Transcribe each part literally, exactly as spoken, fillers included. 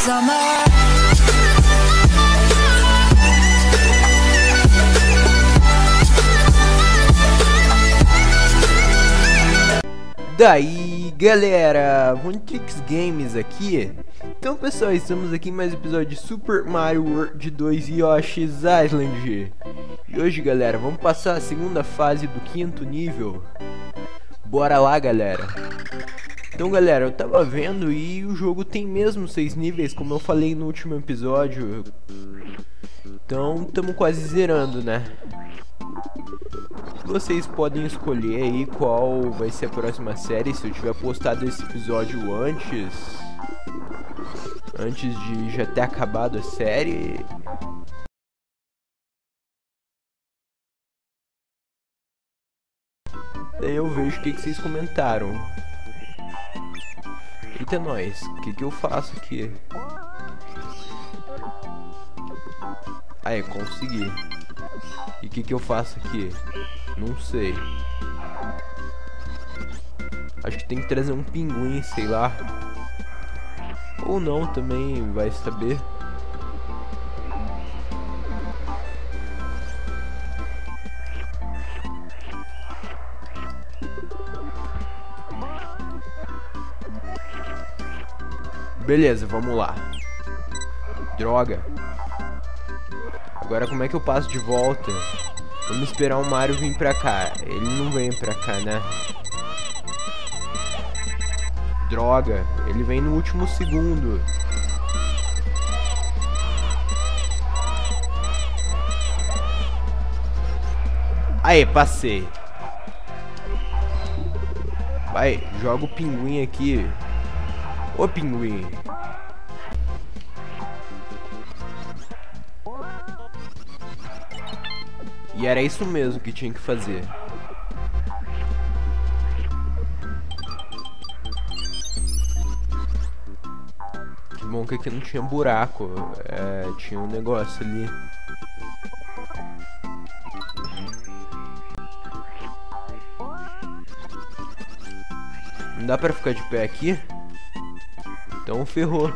summer. Daí galera, Vontrix Games aqui. Então pessoal, estamos aqui em mais um episódio de Super Mario World dois Yoshi's Island. E hoje galera, vamos passar a segunda fase do quinto nível. Bora lá galera. Então galera, eu tava vendo e o jogo tem mesmo seis níveis, como eu falei no último episódio. Então estamos quase zerando, né? Vocês podem escolher aí qual vai ser a próxima série. Se eu tiver postado esse episódio antes Antes de já ter acabado a série, daí eu vejo o que, que vocês comentaram. Eita nós, o que, que eu faço aqui? Aí, consegui. E o que, que eu faço aqui? Não sei. Acho que tem que trazer um pinguim, sei lá. Ou não, também vai saber. Beleza, vamos lá. Droga. Agora como é que eu passo de volta? Vamos esperar o Mario vir pra cá. Ele não vem pra cá, né? Droga, ele vem no último segundo. Aê, passei. Vai, joga o pinguim aqui. Ô pinguim. E era isso mesmo que tinha que fazer. Que bom que aqui não tinha buraco. É, tinha um negócio ali. Não dá pra ficar de pé aqui? Então ferrou.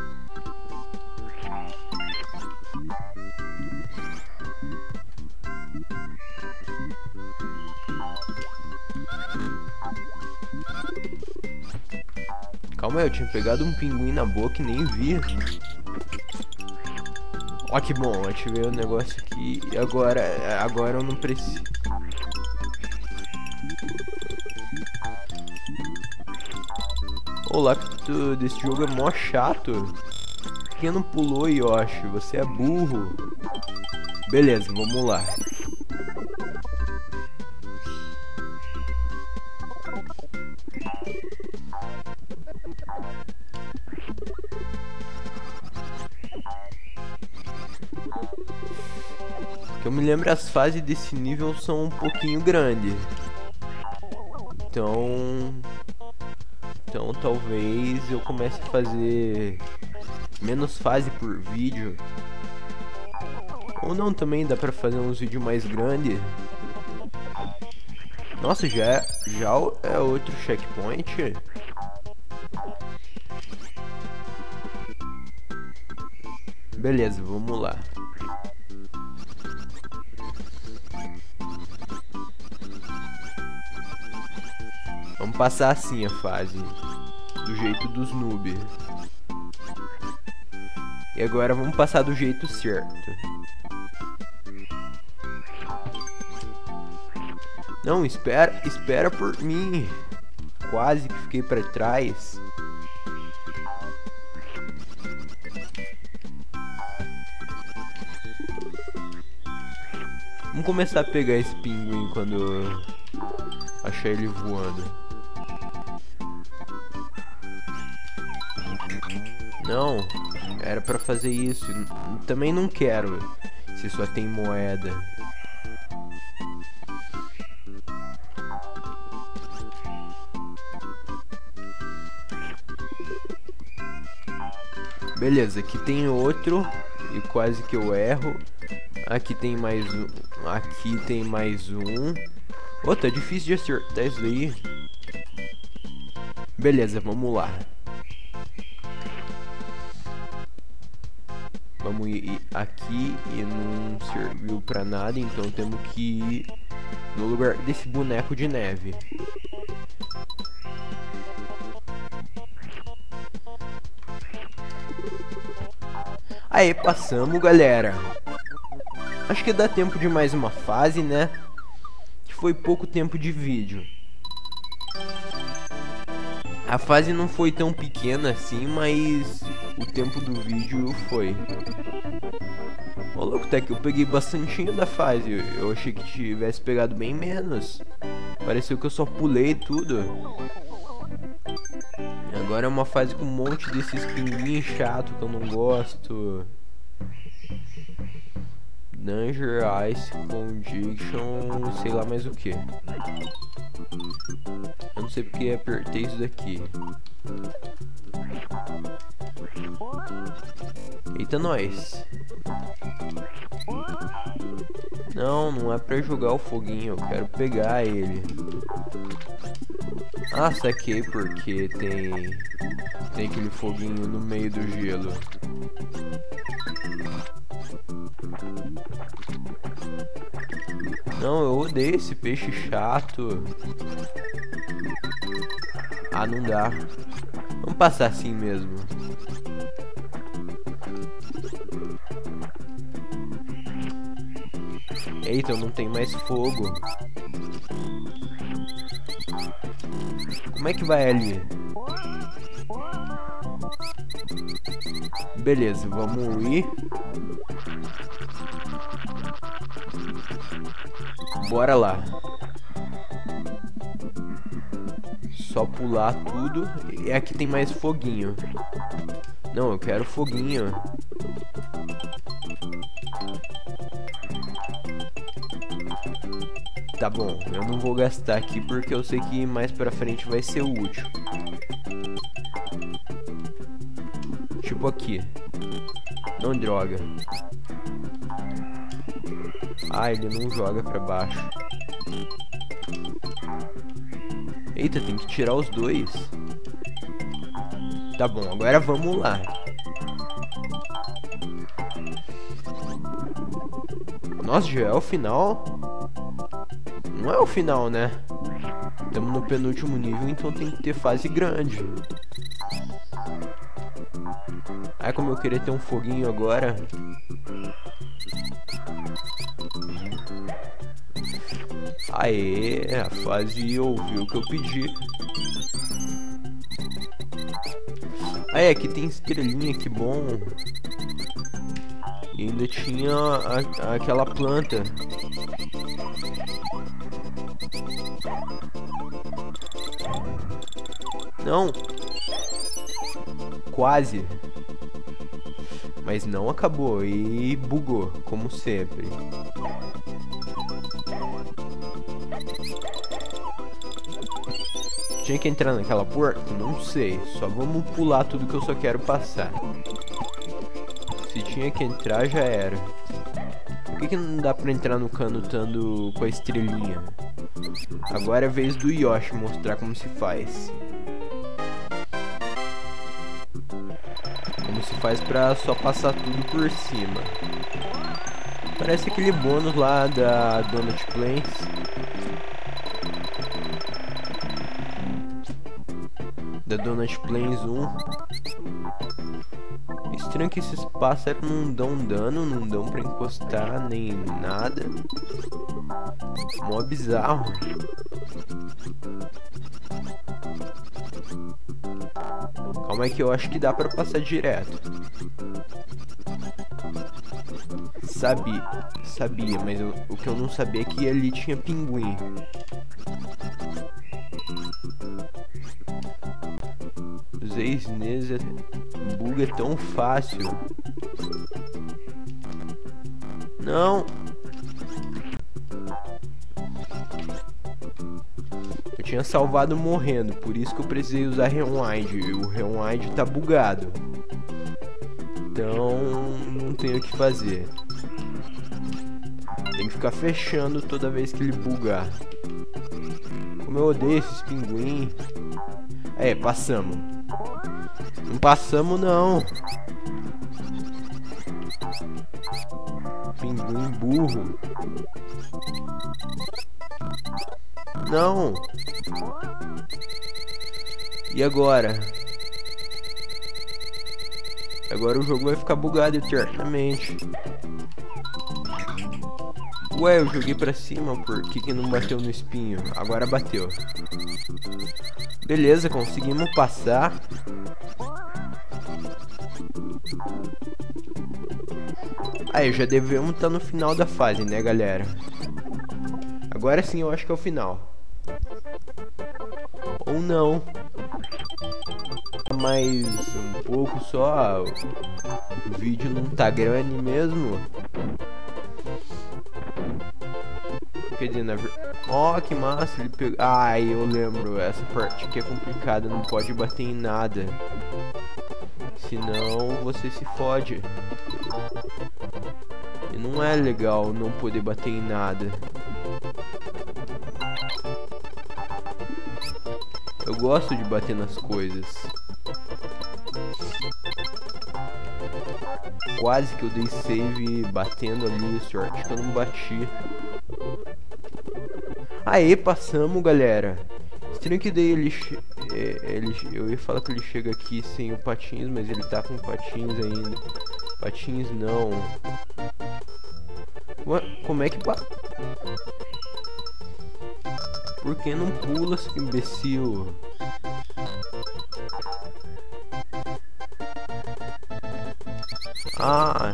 Calma aí, eu tinha pegado um pinguim na boca e nem vi. Ó que bom, ativei o negócio aqui e agora, agora eu não preciso. Olá, tu, desse jogo é mó chato. Por que não pulou, Yoshi? Você é burro. Beleza, vamos lá. Que eu me lembro, as fases desse nível são um pouquinho grandes. Então... Então talvez eu comece a fazer menos fase por vídeo. Ou não, também dá pra fazer uns vídeos mais grandes. Nossa, já é, já é outro checkpoint. Beleza, vamos lá. Vamos passar assim a fase, do jeito dos noob. E agora vamos passar do jeito certo. Não, espera, espera por mim. Quase que fiquei pra trás. Vamos começar a pegar esse pinguim quando eu achar ele voando. Não, era pra fazer isso. Também não quero, se só tem moeda. Beleza, aqui tem outro e quase que eu erro. Aqui tem mais um. Aqui tem mais um. Oh, tá difícil de acertar isso daí. Beleza, vamos lá. Vamos ir aqui e não serviu pra nada, então temos que ir no lugar desse boneco de neve. Aí, passamos, galera. Acho que dá tempo de mais uma fase, né? Que foi pouco tempo de vídeo. A fase não foi tão pequena assim, mas o tempo do vídeo foi. Ô louco, até que eu peguei bastantinho da fase. Eu achei que tivesse pegado bem menos. Pareceu que eu só pulei tudo. Agora é uma fase com um monte desses pinguins chato que eu não gosto. Danger, Ice, Condition, sei lá mais o que. Eu não sei porque apertei isso daqui. Eita, nós. Não, não é pra jogar o foguinho, eu quero pegar ele. Ah, saquei porque tem tem aquele foguinho no meio do gelo. Não, eu odeio esse peixe chato. Ah, não dá. Vamos passar assim mesmo. Eita, eu não tenho mais fogo. Como é que vai ali? Beleza, vamos ir. Bora lá. Só pular tudo. E aqui tem mais foguinho. Não, eu quero foguinho. Tá bom, eu não vou gastar aqui porque eu sei que mais pra frente vai ser útil. Tipo aqui. Não, droga. Ah, ele não joga pra baixo. Eita, tem que tirar os dois. Tá bom, agora vamos lá. Nossa, já é o final? Não é o final, né? Estamos no penúltimo nível, então tem que ter fase grande. Ai, como eu queria ter um foguinho agora. Aê, a fase ouviu o que eu pedi. Aê, aqui tem estrelinha, que bom. E ainda tinha a, aquela planta. Não. Quase. Mas não acabou e bugou, como sempre. Tinha que entrar naquela porta? Não sei. Só vamos pular tudo que eu só quero passar. Se tinha que entrar, já era. Por que, que não dá pra entrar no cano estando com a estrelinha? Agora é a vez do Yoshi mostrar como se faz. Como se faz pra só passar tudo por cima. Parece aquele bônus lá da Donut Plains. Da Donut Plains um. Estranho que esses pássaros não dão dano, não dão pra encostar nem nada. Mó bizarro. Calma aí que eu acho que dá pra passar direto. Sabia, sabia, mas eu, o que eu não sabia é que ali tinha pinguim. Usei Sneeze, buga tão fácil. Não. Eu tinha salvado morrendo, por isso que eu precisei usar Rewind. E o Rewind tá bugado. Então não tenho o que fazer. Tem que ficar fechando toda vez que ele bugar. Como eu odeio esses pinguim. É, passamos. Não passamos não. Pinguim burro. Não. E agora? Agora o jogo vai ficar bugado eternamente. Ué, eu joguei pra cima, por que que não bateu no espinho? Agora bateu. Beleza, conseguimos passar. Aí, já devemos estar no final da fase, né, galera? Agora sim eu acho que é o final. Ou não. Mais um pouco só. O vídeo não tá grande mesmo. Quer dizer, na verdade... Ó, oh, que massa, ele pegou... Ai, eu lembro, essa parte que é complicada, não pode bater em nada. Senão você se fode. E não é legal não poder bater em nada. Eu gosto de bater nas coisas. Quase que eu dei save batendo ali, sorte que eu não bati. Aê, passamos, galera. Estranho que daí ele, é, ele... Eu ia falar que ele chega aqui sem o patins, mas ele tá com patins ainda. Patins não. Ué, como é que... Pa... Por que não pula, seu imbecil? Ah...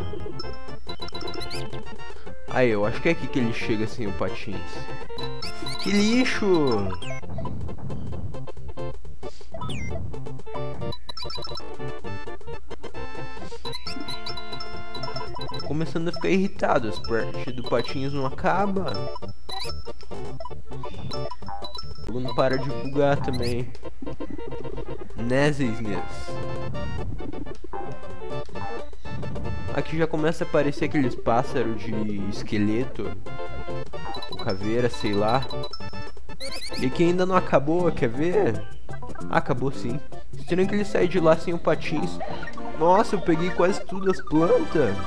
Aí, eu acho que é aqui que ele chega sem o patins. Que lixo! Tô começando a ficar irritado, as partes do patins não acaba. O jogo não para de bugar também. Nesesnes. Aqui já começa a aparecer aqueles pássaros de esqueleto. Ou caveira, sei lá. E que ainda não acabou, quer ver? Ah, acabou sim. Estranho que ele sai de lá sem o patins. Nossa, eu peguei quase tudo as plantas.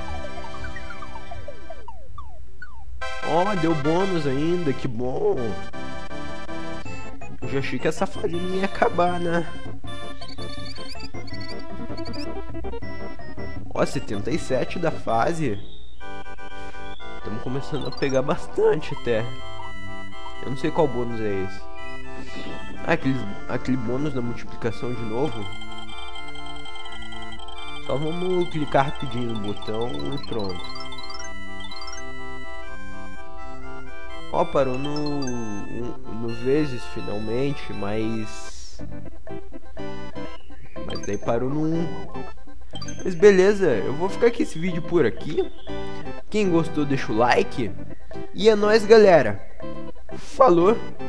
Ó, oh, deu bônus ainda, que bom. Eu já achei que essa fase não ia acabar, né? Ó, setenta e sete da fase. Estamos começando a pegar bastante até. Eu não sei qual bônus é esse. Ah, aquele, aquele bônus da multiplicação de novo. Só vamos clicar rapidinho no botão e pronto. Ó, parou no, no vezes finalmente, mas... Mas daí parou no um. Mas beleza, eu vou ficar com esse vídeo por aqui. Quem gostou deixa o like. E é nóis, galera. Falou!